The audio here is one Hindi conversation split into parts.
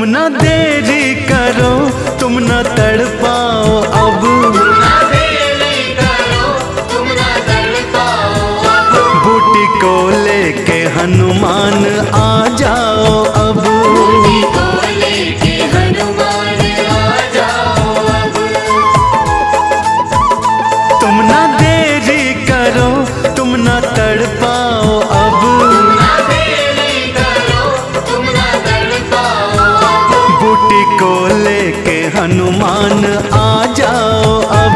न देरी करो, तुम न तड़पाओ अब, बूटी को लेके हनुमान आ जाओ अब, तुम न देरी करो, तुम न तड़पाओ अब, बूटी को लेके हनुमान आ जाओ अब,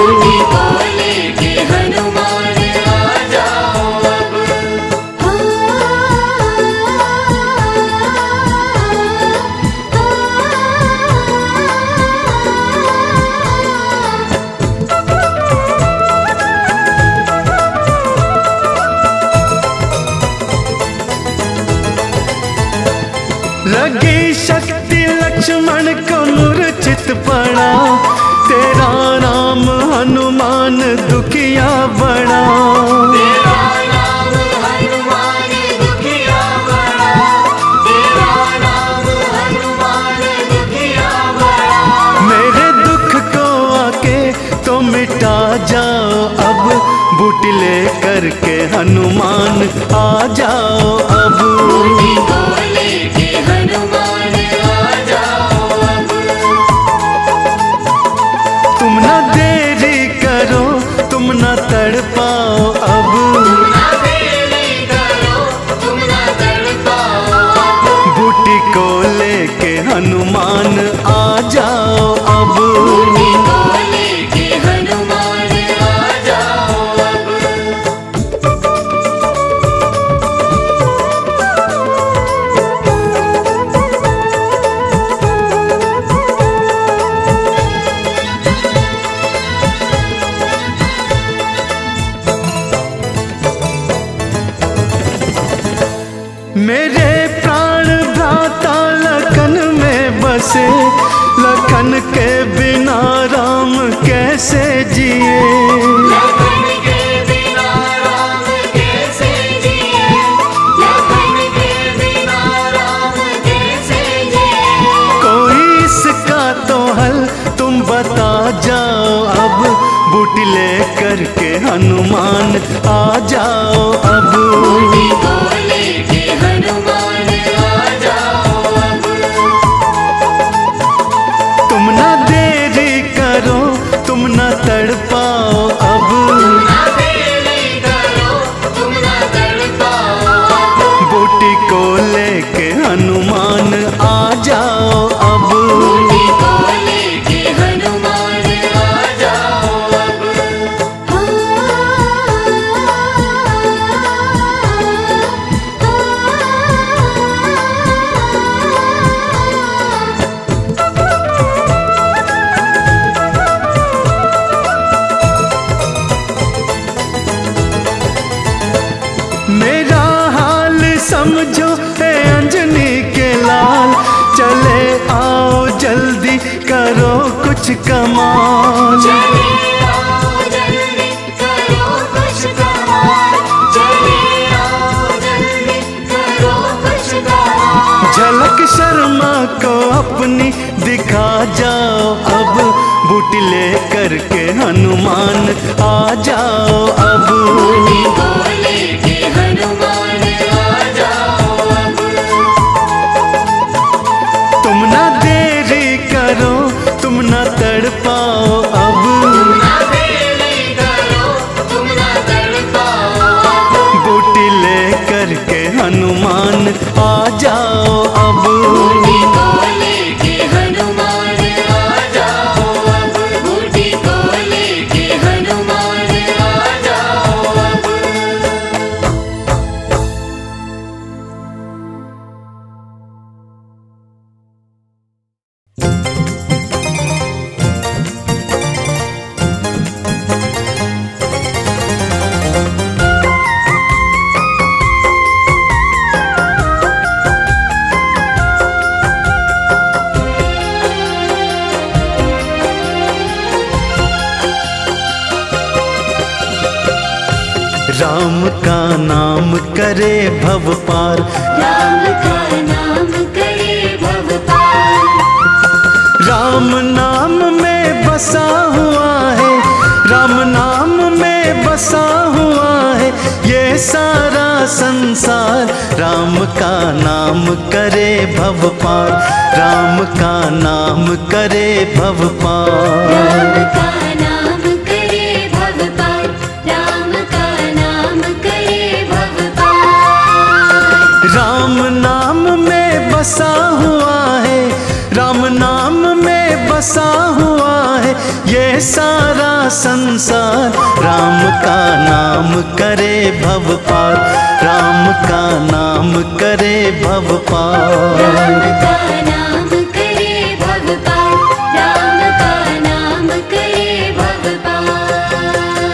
लगी शक्ति लक्ष्मण को मूर्छित पड़ा, तेरा नाम हनुमान दुखिया बड़ा, मेरे दुख को आके तो मिटा जाओ अब, बूटी ले करके हनुमान आ जाओ अब, तुम न देरी करो, तुम न तड़पाओ अब, बूटी को लेके हनुमान आ जाओ अब, मेरे प्राण भ्राता लखन में बसे, लखन के बिना राम कैसे जिए, कोई इसका तो हल तुम बता जाओ अब, बूटी ले करके हनुमान आ जाओ अब, तुम न देरी करो, तुम न तड़पाओ अब, बूटी को लेके हनुमान आ जाओ अब, मेरा हाल समझो ए अंजनी के लाल, चले आओ जल्दी करो कुछ कमाल, झलक शर्मा को अपनी दिखा जाओ अब, बूटी ले करके हनुमान आ जाओ अब, तुम न देरी करो, तुम न तड़पाओ अब, बूटी ले करके हनुमान आ जाओ अब, राम का नाम करे भव पार, राम का नाम करे भव भव पार। राम नाम में बसा हुआ है, राम नाम में बसा हुआ है ये सारा संसार। राम का नाम करे भव पार, राम का नाम करे भव पार। राम का नाम करे भव पार, राम का नाम करे भव पार। राम नाम में बसा हुआ है, राम नाम में बसा हुआ है ये सारा संसार। राम का नाम करे भव पार, राम का नाम करे भव पार। राम का नाम करे भव पार, राम का नाम करे भव पार।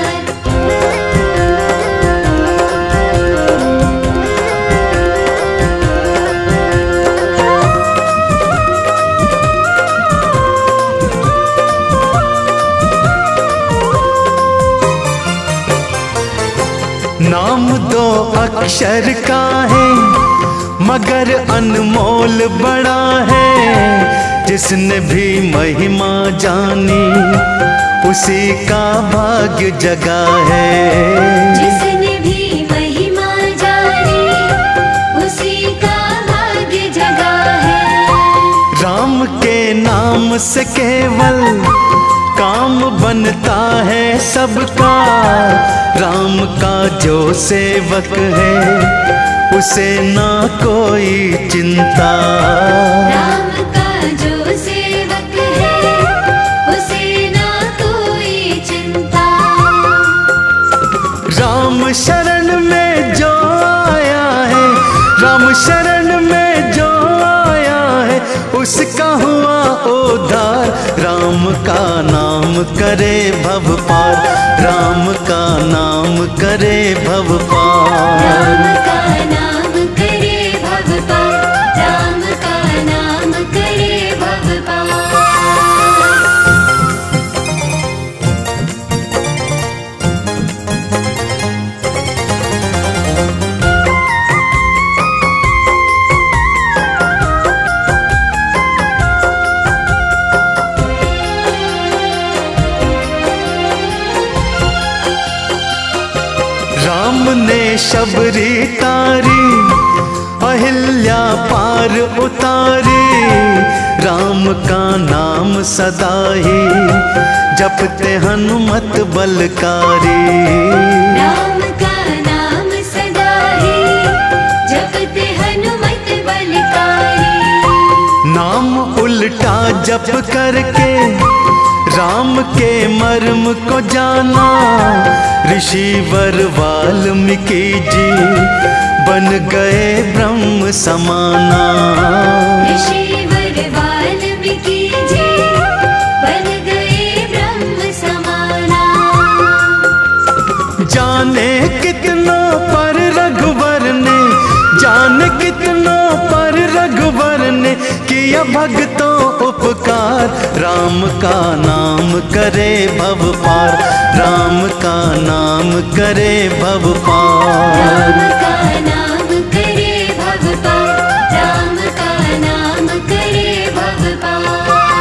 नाम दो अक्षर का है मगर अनमोल बड़ा है। जिसने भी महिमा जानी उसी का भाग्य जगा है। जिसने भी महिमा जानी उसी का भाग्य जगा है। राम के नाम से केवल काम बनता है सबका। राम का जो सेवक है उसे ना कोई चिंता। राम का जो सेवक है उसे ना कोई चिंता। राम शरण में जो आया है, राम शरण में जो आया है उसका हुआ उद्धार। राम का नाम करे भव पार, राम का नाम करे भव पार। राम का नाम करे भव पार, राम का नाम करे भव पार। राम ने शबरी तारी अहिल्या पार उतारी। राम का नाम सदा ही जपते हनुमत बलकारी। राम का नाम सदा ही जपते हनुमत बलकारी। नाम उल्टा जप करके राम के मर्म को जाना। ऋषिवर वाल्मीकि जी बन गए ब्रह्म समाना। ऋषिवर वाल्मीकि जी बन गए ब्रह्म समाना। जाने कितनों पर रघुवर ने, जाने कितनों पर रघुवर ने किया भक्तों उपकार। राम का नाम करे भव पार, राम का नाम करे भव पार। राम का नाम करे भव पार, राम का नाम करे भव पार।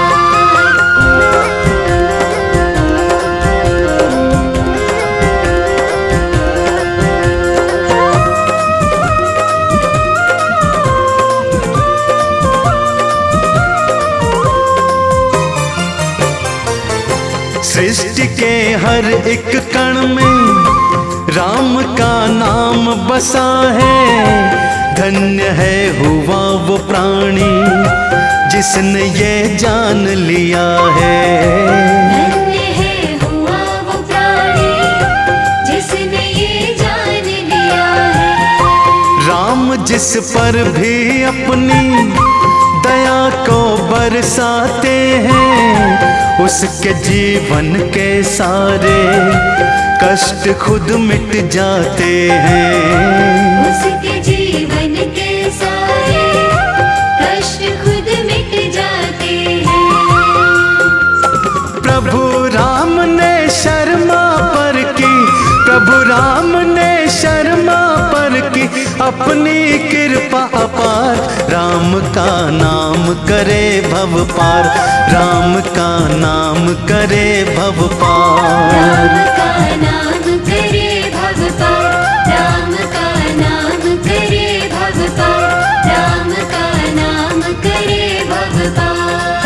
सृष्टि के हर एक कण में राम का नाम बसा है। धन्य है हुआ वो प्राणी जिसने ये जान लिया है। धन्य है हुआ वो प्राणी जिसने ये जान लिया है। राम जिस पर भी अपनी दया को बरसाते हैं उसके जीवन के सारे कष्ट खुद मिट जाते हैं। उसके जीवन के सारे कष्ट खुद मिट जाते हैं। प्रभु राम ने शर्मा पर की, प्रभु राम ने शर्मा पर की अपनी कृपा अपार, राम का नाम करे भव पार, राम का नाम करे भव पार। राम का नाम करे भव पार, राम का नाम करे भव पार, राम का नाम करे भव पार।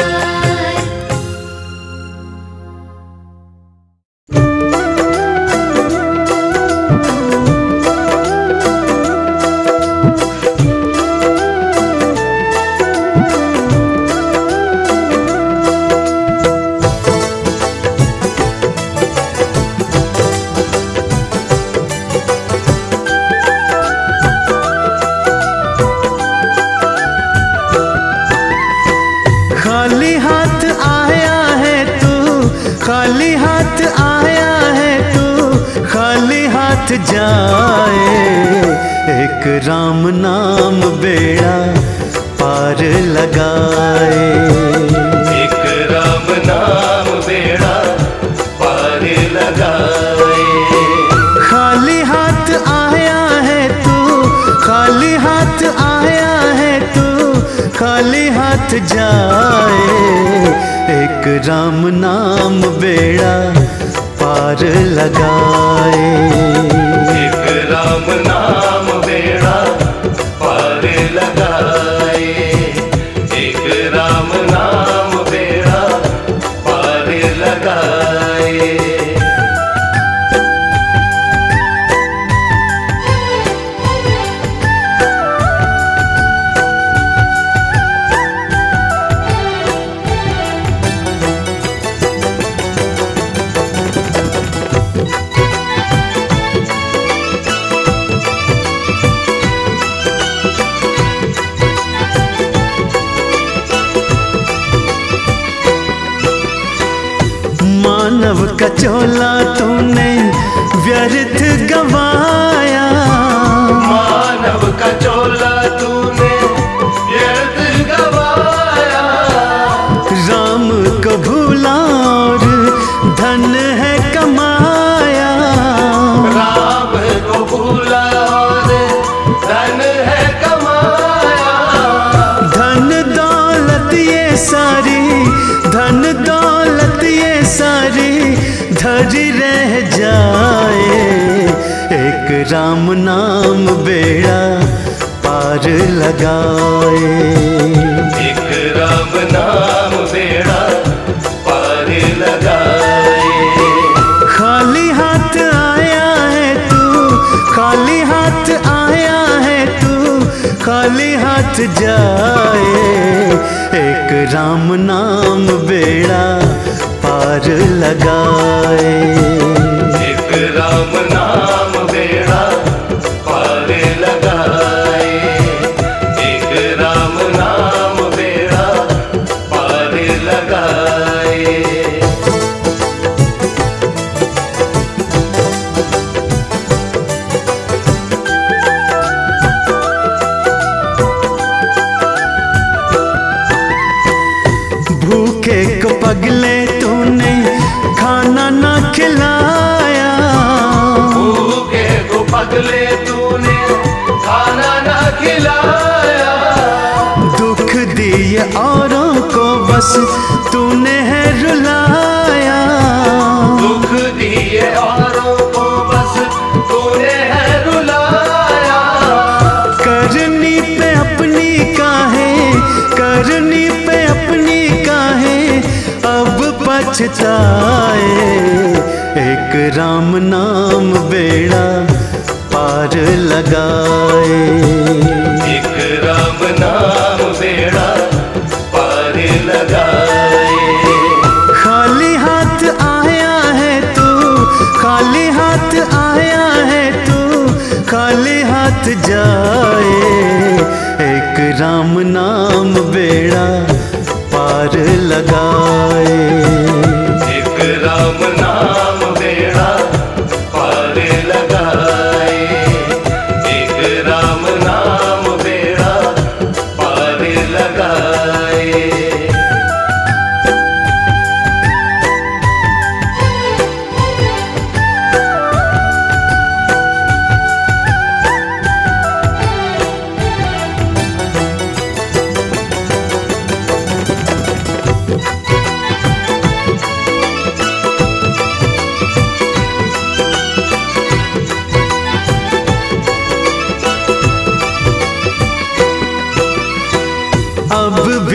खाली हाथ आया है तू, खाली हाथ आया है तू, खाली हाथ जाए। एक राम नाम बेड़ा पार लगाए, एक राम नाम बेड़ा पार लगाए। खाली हाथ आया है तू, खाली हाथ आया है तू, खाली हाथ जाए। एक राम नाम बेड़ा पार लगाए, एक राम नाम बेड़ा पार लगाए, एक राम नाम बेड़ा पार लगाए। मानव का चोला तूने व्यर्थ गवाया, मानव का चोला तूने व्यर्थ गवाया। राम को भूला और धन है कमाया, राम को भूला और धन है कमाया। धन दौलत ये सारी, धन दौलत ये सारी धरी रह जाए। एक राम नाम बेड़ा पार लगाए, एक राम नाम बेड़ा पार लगाए। खाली हाथ आया है तू, खाली हाथ आया है तू, खाली हाथ जाए। एक राम नाम बेड़ा पार लगाए, एक राम नाम बेड़ा पार लगाए, एक राम नाम बेड़ा पार लगाए। भूखे को पगले तूने खाना ना खिलाया, भूखे को पगले तूने खाना ना खिलाया। दुख दिए औरों को बस तूने है रुलाया, दुख दिए औरों को बस तूने है रुलाया। करनी पे अपनी काहे, करनी पे अपनी काहे अब पछताए। एक राम नाम बेड़ा पार लगाए, एक राम नाम बेड़ा पार लगाए। खाली हाथ आया है तू, खाली हाथ आया है तू, खाली हाथ जाए। एक राम नाम बेड़ा पार लगाए, एक राम नाम बेड़ा पार लगाए, एक राम नाम बेड़ा पार लगाए।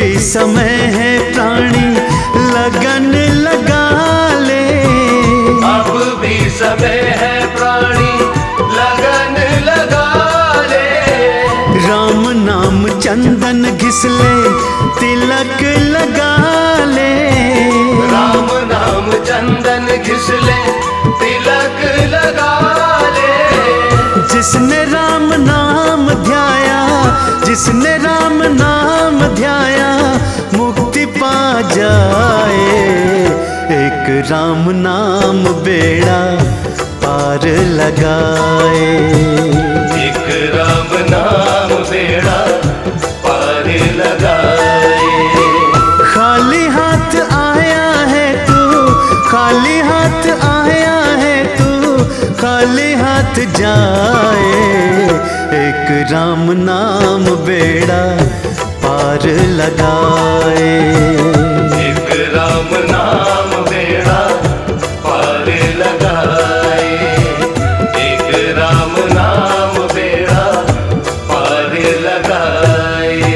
भी समय है प्राणी लगन लगा ले। अब भी समय है प्राणी लगन लगा ले। राम नाम चंदन घिसले तिलक लगा ले। राम नाम चंदन घिसले तिलक लगा ले। जिसने राम नाम ध्याया, जिसने राम नाम ध्याया मुक्ति पा जाए। एक राम नाम बेड़ा पार लगाए। एक राम नाम बेड़ा पार लगाए। खाली हाथ आया है तू, खाली हाथ आया है तू, खाली हाथ जाए। एक राम नाम बेड़ा पार लगाए। एक राम नाम बेड़ा पार लगाए। एक राम नाम बेड़ा पार लगाए।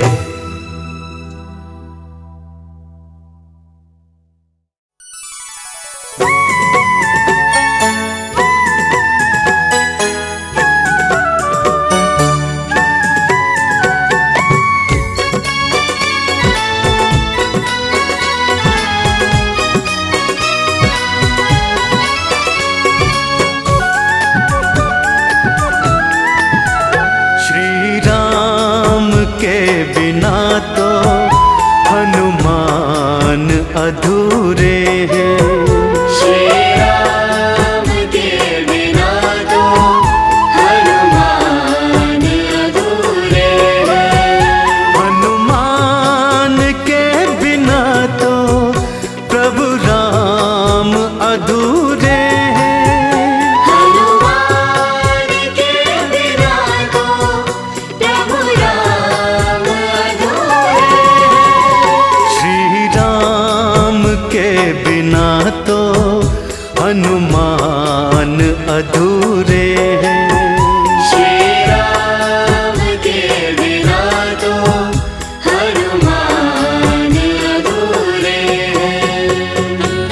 श्री राम के बिना तो हनुमान अधूरे हैं। श्री राम के बिना तो हनुमान अधूरे हैं। हनुमान के बिना तो प्रभु राम अधूरे हैं। हनुमान के बिना तो प्रभु राम अधूरे हैं। श्री राम के बिना तो हनुमान अधूरे हैं। श्री राम के बिना तो हनुमान अधूरे हैं।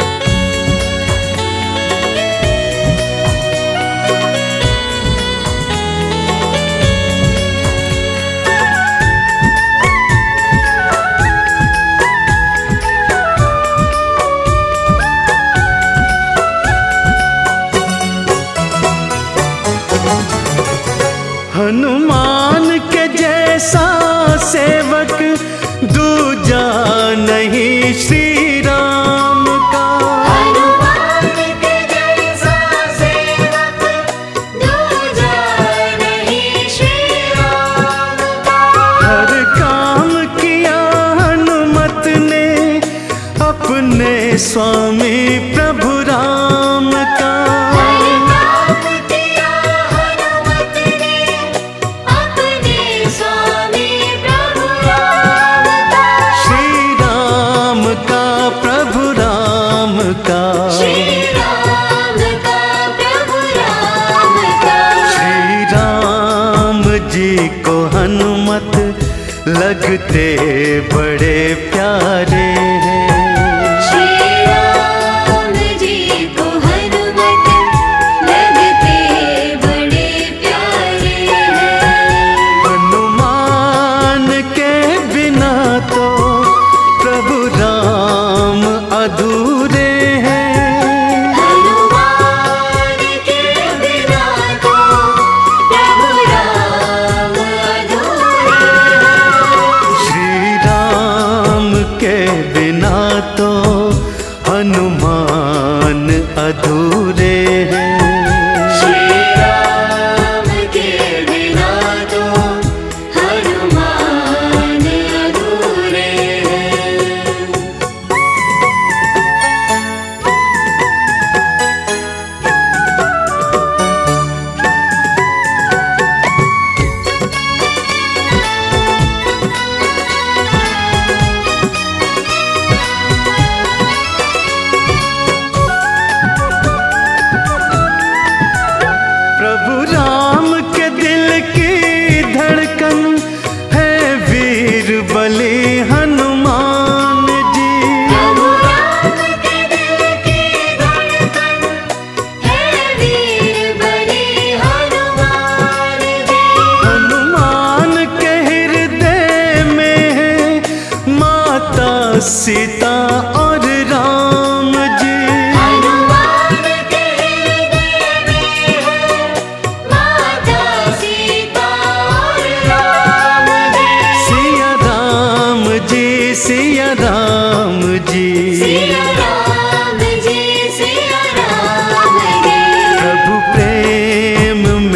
हनुमान के जैसा सेवक दूजा नहीं श्री राम का। हनुमान के जैसा सेवक दूजा नहीं श्री राम का। हर काम किया हनुमत ने अपने स्वामी प्रभु राम का। हर काम किया हनुमत ने अपने स्वामी प्रभु राम का। श्री राम का प्रभु राम का। श्री राम का प्रभु राम का। श्री राम जी को हनुमत लगते बड़े प्यारे हैं। श्री राम जी को हनुमत लगते बड़े प्यारे हैं। हनुमान के बिना तो प्रभु राम अधूरे हैं। हनुमान के बिना तो प्रभु राम अधूरे हैं। श्री राम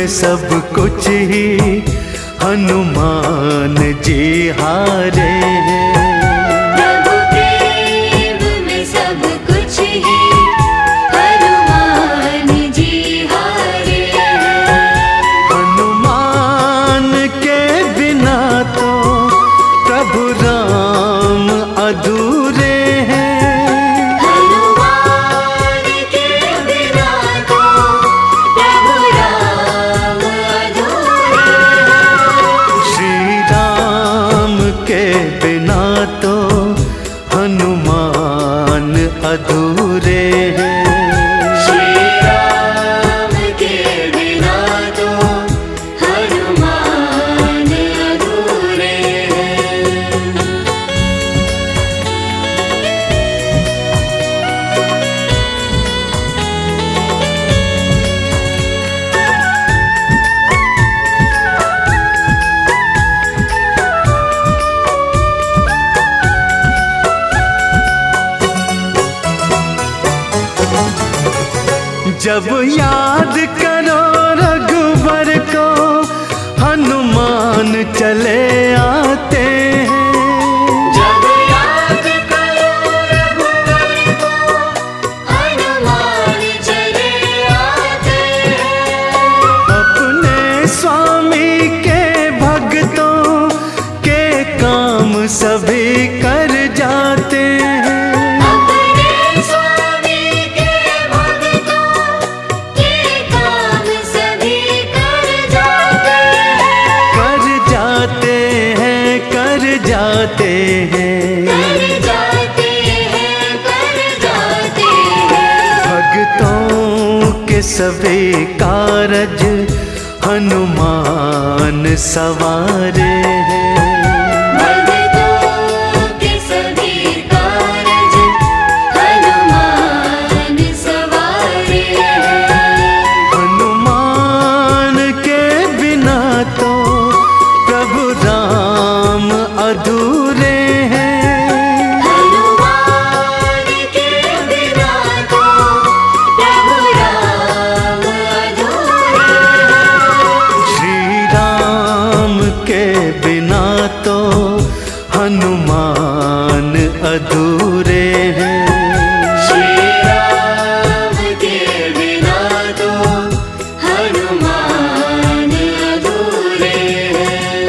सब कुछ ही हनुमान जी हारे हैं। प्रभु प्रेम में सब कुछ ही हनुमान जी हारे हैं। हनुमान के बिना तो प्रभु राम अधूरे हैं। हनुमान के बिना तो प्रभु राम अधूरे हैं। श्री राम के बिना तो हनुमान अधूरे हैं। श्री राम के बिना तो हनुमान अधूरे हैं। जब याद करो रघुवर को हनुमान चले आते हैं। जब याद करो रघुवर को हनुमान चले आते हैं। अपने स्वामी के भक्तों के काम सभी कर जाते हैं। अपने स्वामी के भक्तों के काम सभी कर जाते हैं। कर जाते हैं, कर जाते हैं। कर जाते हैं, कर जाते हैं। भक्तों के सभी कारज हनुमान सवारे हैं। भक्तों के सभी कारज हनुमान सवारे हैं। हनुमान के बिना तो प्रभु राम अधूरे हैं। हनुमान के बिना तो प्रभु राम अधूरे हैं। श्री राम के बिना तो हनुमान अधूरे हैं। श्री राम के बिना तो हनुमान अधूरे हैं।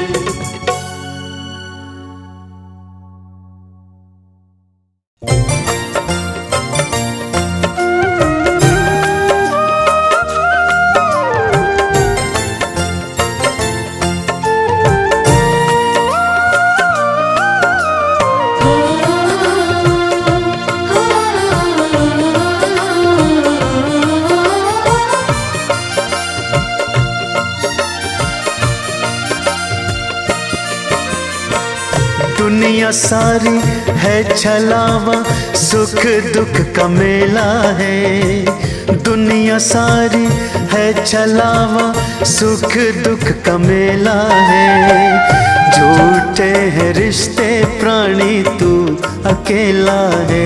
दुनिया सारी है छलावा, सुख दुख का मेला है। दुनिया सारी है छलावा, सुख दुख का मेला है। झूठे हैं रिश्ते प्राणी, तू अकेला है।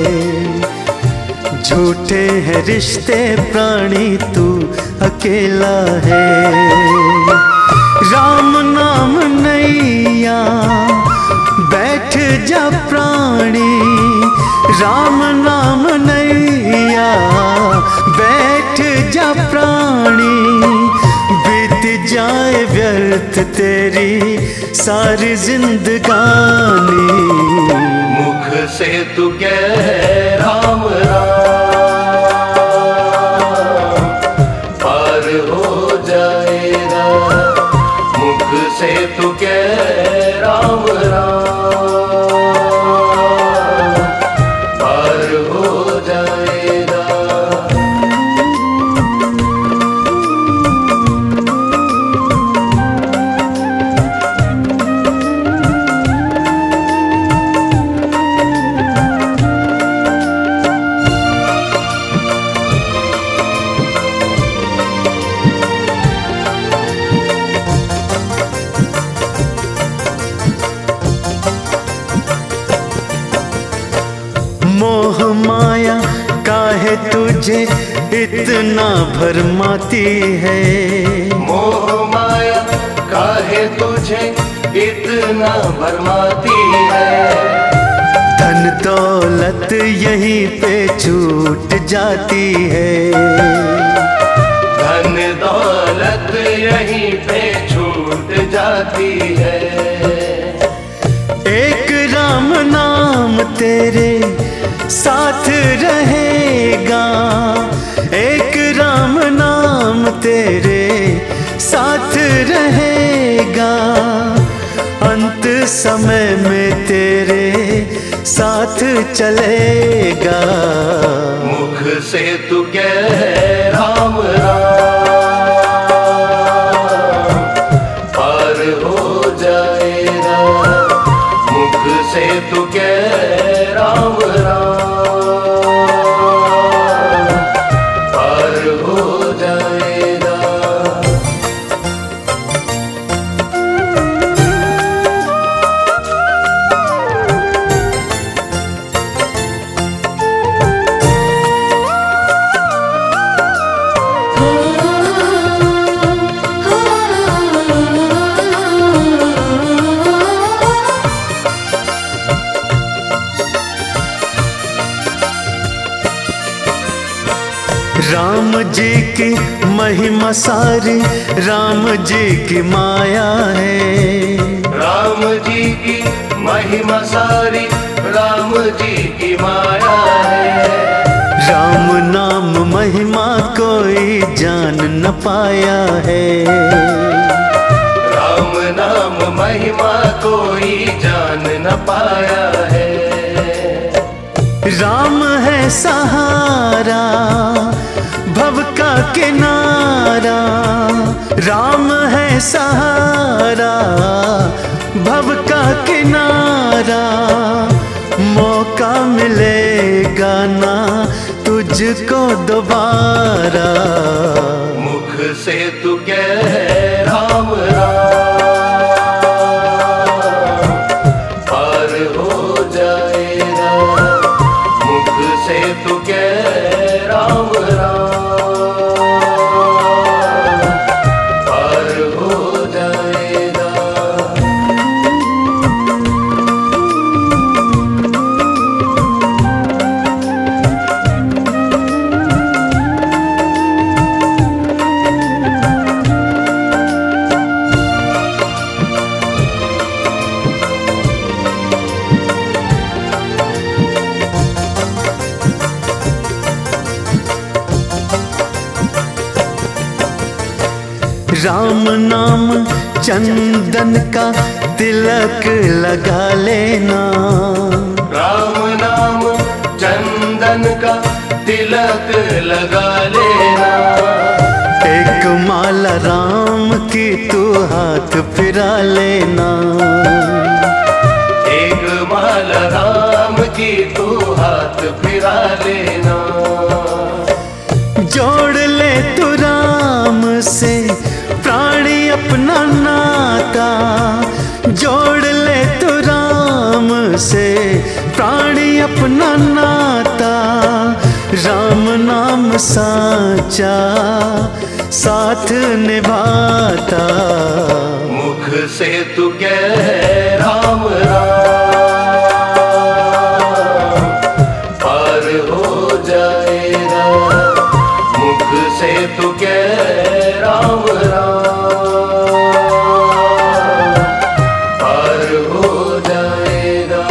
झूठे हैं रिश्ते प्राणी, तू अकेला है। राम नाम नैया बैठ जा प्राणी, राम नाम नैया बैठ जा प्राणी। बीत जाए व्यर्थ तेरी सारी जिंदगानी। मुख से तू कह राम राम, पार हो जाएगा। मुख से तू कह राम राम, पार हो जाएगा। मोह माया काहे तुझे इतना भरमाती है। मोह माया काहे तुझे इतना भरमाती है। धन दौलत यहीं पे छूट जाती है। धन दौलत यहीं पे छूट जाती है। एक राम नाम तेरे साथ रहेगा, एक राम नाम तेरे साथ रहेगा, अंत समय में तेरे साथ चलेगा। मुख से तू कह राम राम, पार हो जाएगा। मुख से तू कह राम राम, पार हो जाएगा। राम जी की महिमा सारी राम जी की माया है। राम जी की महिमा सारी राम जी की माया है। राम नाम महिमा कोई जान न पाया है। राम नाम महिमा कोई जान न पाया है। राम है सहारा भव का किनारा, राम है सहारा भव का किनारा, मौका मिलेगा ना तुझको दोबारा। मुख से तू कह राम राम, पार हो जाएगा। मुख से तू कह राम राम, पार हो जाएगा। राम नाम चंदन का तिलक लगा लेना। राम नाम चंदन का तिलक लगा लेना। एक माला राम की तू हाथ फिरा लेना। एक माला राम की तू हाथ फिरा लेना। जोड़ ले तू राम से प्राणी अपना नाता, जोड़ ले तू राम से प्राणी अपना नाता। राम नाम साचा साथ निभाता। मुख से तू कह राम राम, पार हो जाएगा। मुख से तू कह राम राम, पार हो जाएगा।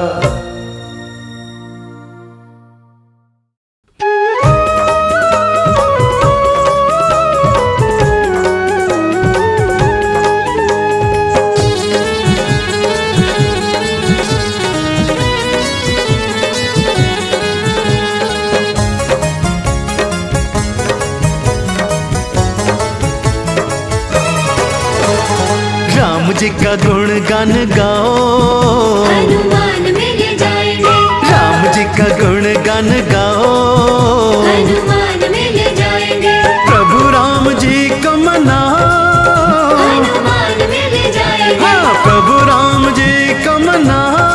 राम जी का गुणगान गाओ, हनुमान मिल जाएंगे। राम जी का गुणगान गाओ, हनुमान मिल जाएंगे। प्रभु राम जी को मनाओ। हनुमान मिल जाएंगे। हाँ, प्रभु राम जी को मनाओ।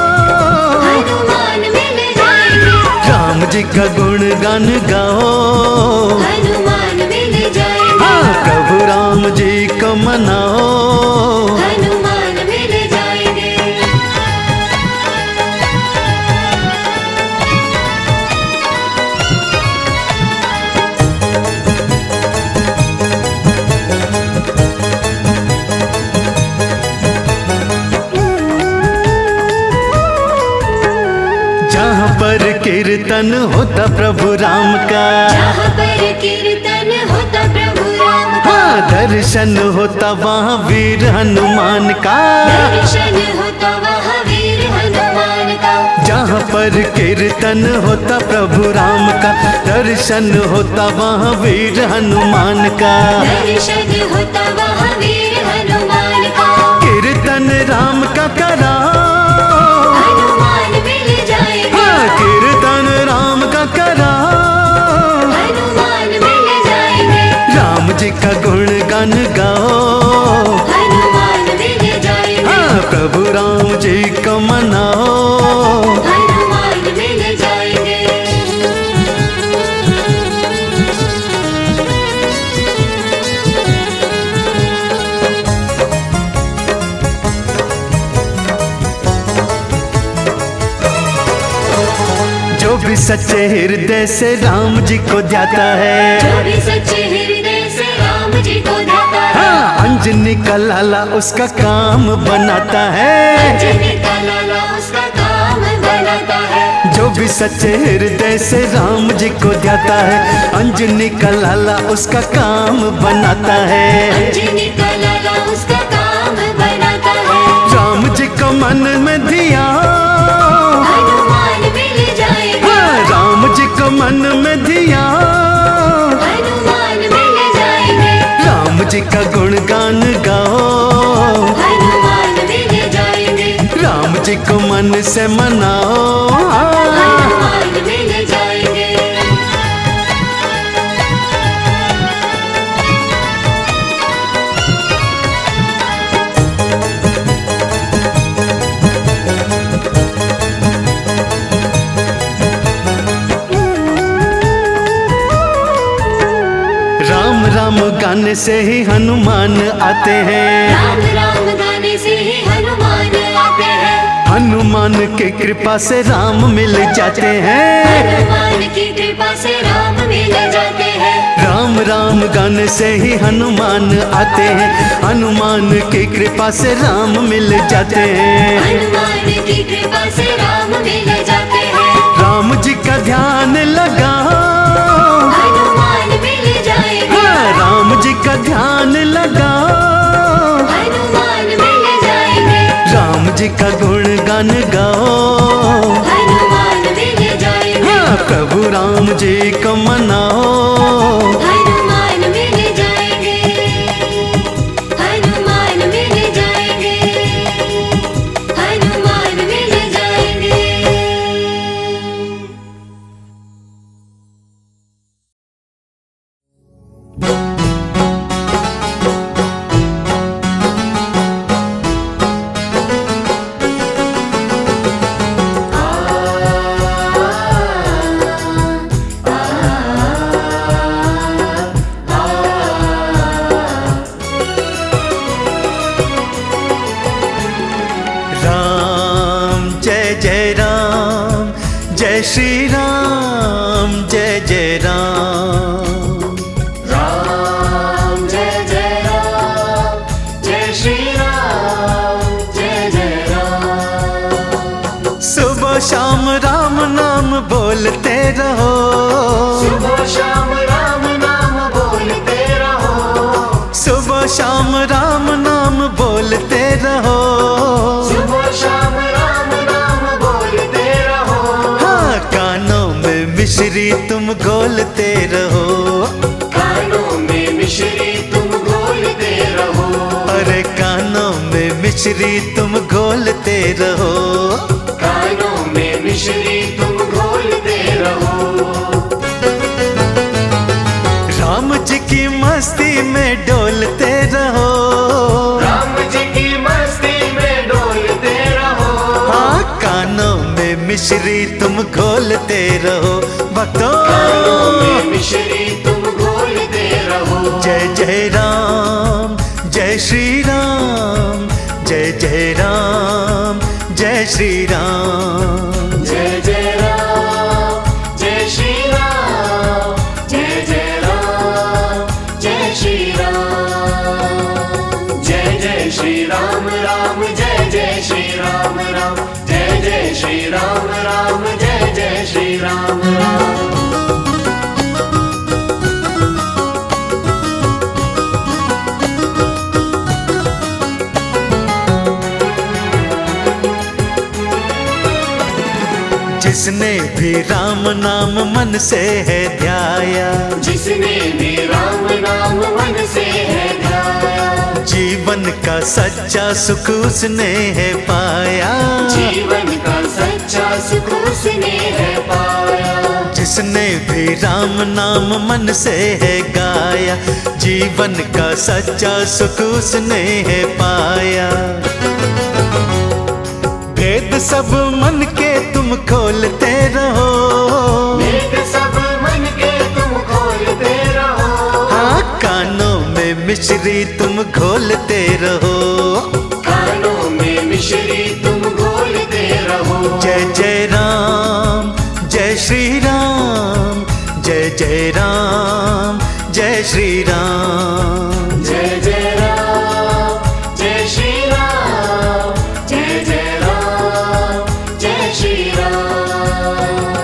हनुमान मिल जाएंगे। राम जी का गुणगान गाओ, कीर्तन होता प्रभु राम का, जहाँ पर कीर्तन होता प्रभु राम का, हाँ दर्शन होता वहाँ वीर हनुमान का, दर्शन होता वहाँ वीर हनुमान का। जहाँ पर कीर्तन होता प्रभु राम का, दर्शन होता वहाँ वीर हनुमान का, दर्शन होता वहाँ वीर हनुमान का। कीर्तन राम का करा, हनुमान मिल जाएंगे, हाँ कीर्तन राम का करा, हनुमान मिल जाएंगे, राम जी का गुणगान गाओ, हनुमान मिल जाएंगे, हाँ प्रभु राम जी को मनाओ। हनुमान मिल जाएंगे। जो भी सच्चे हृदय से राम जी को ध्याता है, जो भी सच्चे हृदय से राम जी को ध्याता है, हाँ अंजनी का लाला उसका काम बनाता है, अंजनी का लाला उसका काम बनाता है। जो भी सच्चे हृदय से राम जी को ध्याता है, अंजनी का लाला उसका काम बनाता है, अंजनी का लाला उसका काम बनाता है। राम जी को मन में धिया, हनुमान मिल जाएंगे, हाँ राम जी को मन में धिया, हनुमान मिल जाएंगे, राम जी का गुणगान गाओ, हनुमान मिल जाएंगे, राम जी को मन से मनाओ। हनुमान मिल जाएंगे। राम राम गाने से ही हनुमान आते हैं, राम राम गाने से ही हनुमान आते हैं, हनुमान की कृपा से राम मिल जाते हैं, हनुमान की कृपा से राम मिल जाते हैं। राम राम गाने से ही हनुमान आते हैं, हनुमान की कृपा से राम मिल जाते हैं, हनुमान की कृपा से राम मिल जाते हैं। राम जी का ध्यान लगाओ, हनुमान मिल जाएंगे, हाँ राम जी का ध्यान लगाओ, हनुमान मिल जाएंगे, राम जी का गुणगान गाओ, हनुमान मिल जाएंगे, हाँ प्रभु राम जी को मनाओ। हनुमान मिल जाएंगे, हनुमान मिल जाएंगे, हनुमान मिल जाएंगे। राम जय जय राम, जय श्री राम, जय जय राम, राम जय जय राम, जय श्री राम, जय जय राम। सुबह शाम राम नाम बोलते रहो, सुबह शाम राम नाम बोलते रहो, सुबह शाम राम नाम बोलते रहो, सुबह शाम राम नाम बोलते रहो। हाँ कानों में मिश्री तुम घोलते रहो, कानों में मिश्री तुम घोलते रहो, अरे कानों में मिश्री तुम घोलते रहो, कानों में मिश्री तुम घोलते रहो। राम जी की मस्ती में डोलते रहो, राम जी की मस्ती में डोलते रहो, हाँ कानों में मिश्री तुम घोलते रहो, भक्तों कानों में मिश्री तुम घोलते रहो। जय जय राम, जय श्री राम, जय जय राम, जय श्री राम, जय जय राम, जय श्री राम, जय जय राम, जय श्री राम, जय जय श्री राम राम, जय जय श्री राम राम, जय जय श्री राम राम, जय जय श्री राम। राम राम। जिसने भी राम नाम मन से है ध्याया, जिसने भी राम नाम मन से है ध्याया, जीवन का सच्चा सुख उसने है पाया। जीवन का सच्चा सुख उसने है पाया। जिसने भी राम नाम मन से है गाया, जीवन का सच्चा सुख उसने है पाया। भेद सब मन के तुम खोलते रहो, भेद सब मन के तुम खोलते रहो। हाँ, कानों में मिश्री तुम घोलते रहो, कानों में मिश्री तुम घोलते रहो। जय जय राम जय श्री राम, जय जय राम जय श्री राम। जय जय राम जय श्री राम, जय जय राम जय श्री राम।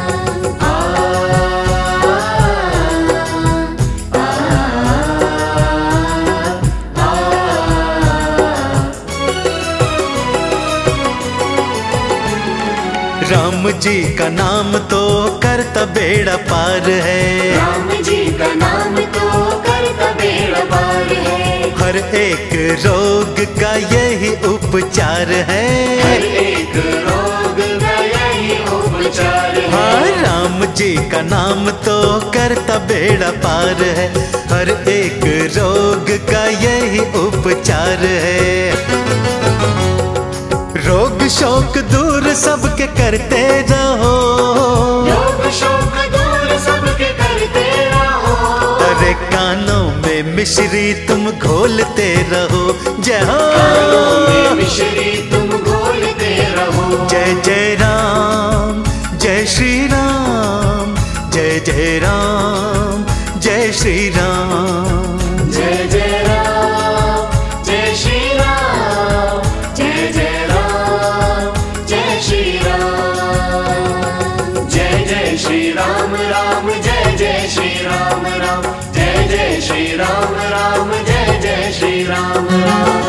राम जी का नाम तो करता बेड़ा पार है, राम जी का नाम तो करता बेड़ा पार है। हर एक रोग का यही उपचार है। हर एक रोग का यही उपचार है। हाँ, राम जी का नाम तो करता बेड़ा पार है, हर एक रोग का यही उपचार है। रोग शोक दूर सबके करते रहो, रोग शोक दूर सबके करते रहो। अरे कानों में मिश्री तुम घोलते रहो। जय हो कानों में मिश्री तुम घोलते रहो। जय जय राम जय श्री राम, जय जय राम जय श्री राम। जय जय राम जय श्री राम, जय जय राम जय श्री राम। जय जय श्री राम राम, जय जय श्री राम राम, जय जय श्री राम राम, जय जय श्री राम राम।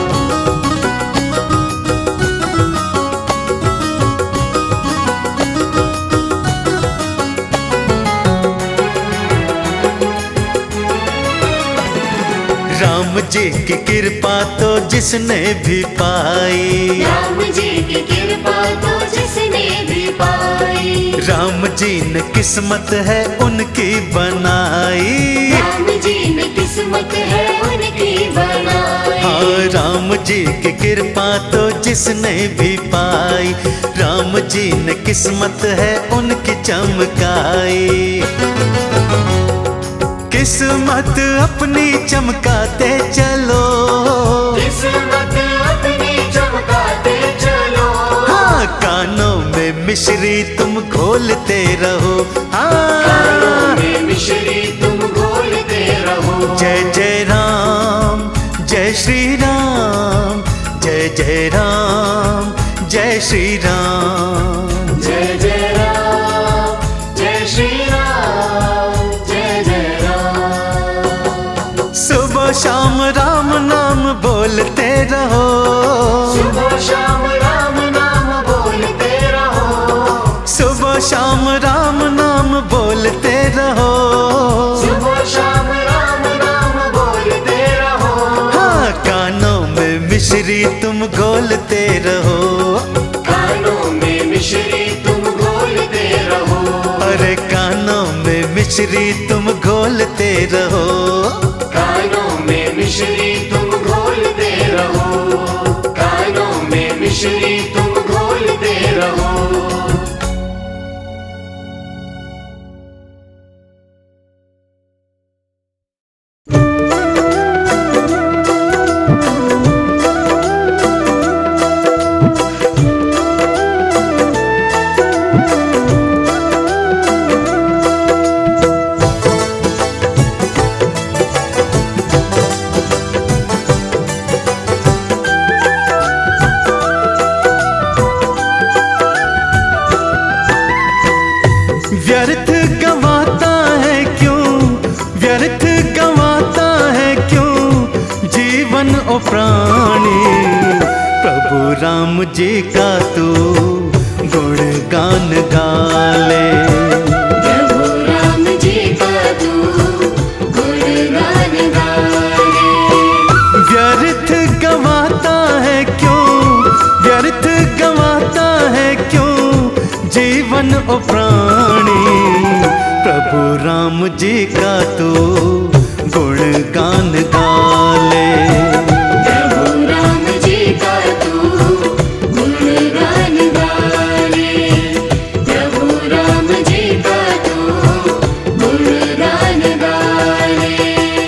राम जी की कृपा तो जिसने भी पाई, राम जी की कृपा तो जिसने भी पाई। राम जी ने किस्मत है उनकी बनाई। राम जी ने किस्मत है उनकी बनाई। हाँ, राम जी की कृपा तो जिसने भी पाई, राम जी ने किस्मत है उनकी चमकाई। किस्मत अपनी चमकाते चलो, किस्मत अपनी चमकाते चलो। हाँ, कानों में मिश्री तुम घोलते रहो। कानों हाँ, में मिश्री तुम घोलते रहो। जय जय राम जय श्री राम, जय जय राम जय श्री राम। जय जय राम जय श्री राम, जय जय राम। सुबह शाम राम नाम बोलते रहो, सुबह शाम राम नाम बोलते रहो। सुबह शाम राम नाम बोलते रहो। सुबह शाम राम नाम बोलते रहो। हाँ, कानों में मिश्री तुम घोलते रहो। कानों में मिश्री तुम घोलते रहो। अरे कानों में मिश्री तुम घोलते रहो। कानों में मिश्री तुम घोलते रहो। कानों में मिश्री तुम घोलते रहो। राम जी का तू गुणगान गा ले। प्रभु राम जी का तू गुणगान गा ले। व्यर्थ गवाता है क्यों, व्यर्थ गवाता है क्यों जीवन ओ प्राणी। प्रभु राम जी का तू गुणगान गा ले। प्रभु राम जी का तू गुणगान गा ले। प्रभु राम जी का तू गुणगान गा ले।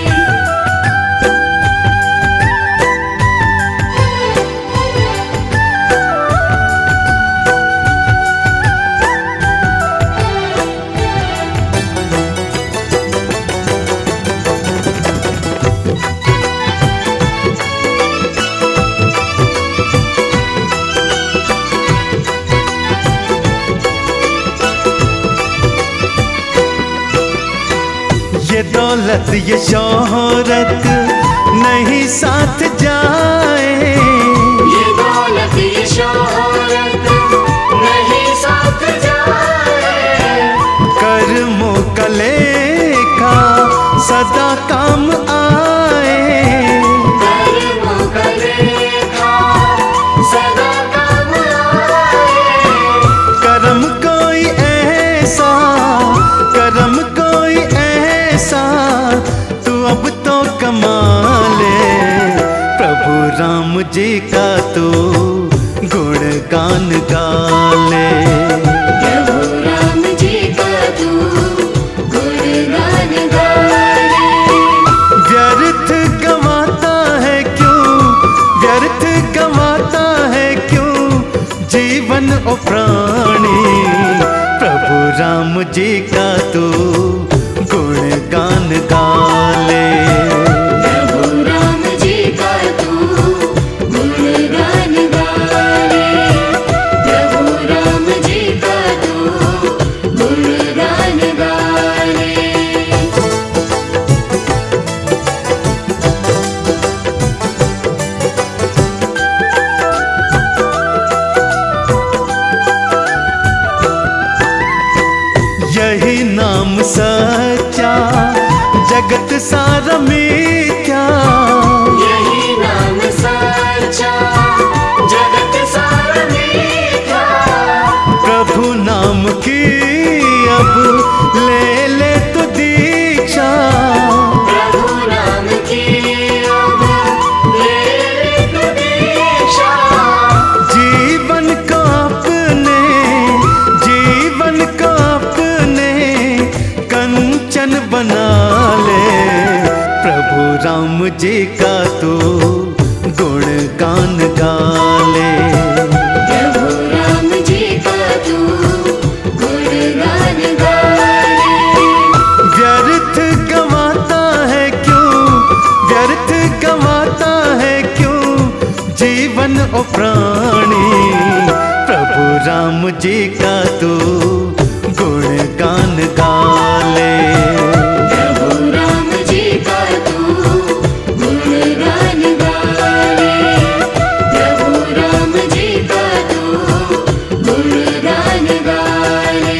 ये दौलत ये शोहरत नहीं साथ जाए। ये दौलत ये शोहरत नहीं साथ जाए। कर्मों का लेखा सदा काम आए। कर्मों का लेखा सदा काम आए। कर्म कोई ऐसा, कर्म कोई ऐसा तू अब तो कमा ले। प्रभु राम जी का तू गुणगान गा ले। प्रभु राम जी का तू गुणगान गा ले। व्यर्थ गवाता है क्यों, व्यर्थ गवाता है क्यों जीवन ओ प्राणी। प्रभु राम जी का तू गुणगान गा ले। प्रभु राम जी का तू गुणगान गा ले। प्रभु राम जी का तू गुणगान गा ले। यही नाम सच्चा जगत सारा मिथ्या। यही नाम सच्चा जगत सारा मिथ्या। प्रभु नाम की अब ले ले तो दीक्षा। प्रभु नाम की अब ले ले तू दीक्षा। जीवन को अपने, जीवन को अपने कंचन बना ले। प्रभु राम जी का तू गुणगान गा ले। प्रभु राम जी का तू गुणगान गा ले। व्यर्थ गवाता है क्यों, व्यर्थ गवाता है क्यों जीवन ओ प्राणी। प्रभु राम जी का तू गुणगान गा ले। प्रभु राम जी का तू गुणगान गा ले। प्रभु राम जी का तू गुणगान गा ले।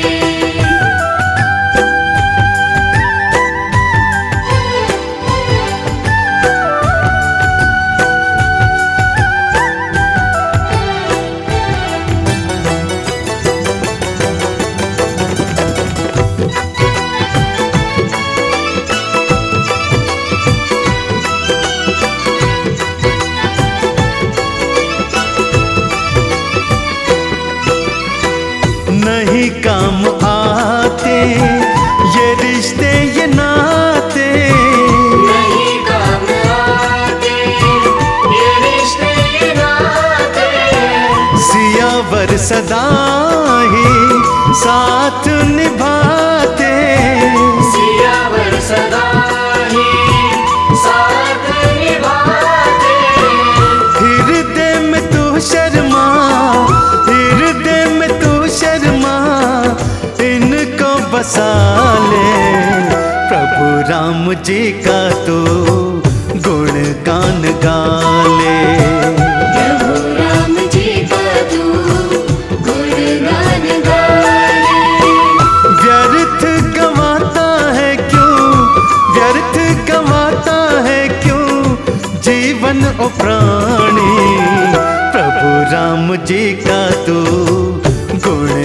नहीं काम आते ये रिश्ते ये नाते। नहीं काम आते ये रिश्ते ये नाते। सियावर सदा ही साथ निभाते। सियावर सदा ही साथ निभाते। हृदय में तू शर्मा, हृदय में तू शर्मा इनको बसा ले। प्रभु राम जी का तू गुणगान गा ले। प्रभु राम जी प्राणी, प्रभु राम जी का तू गुण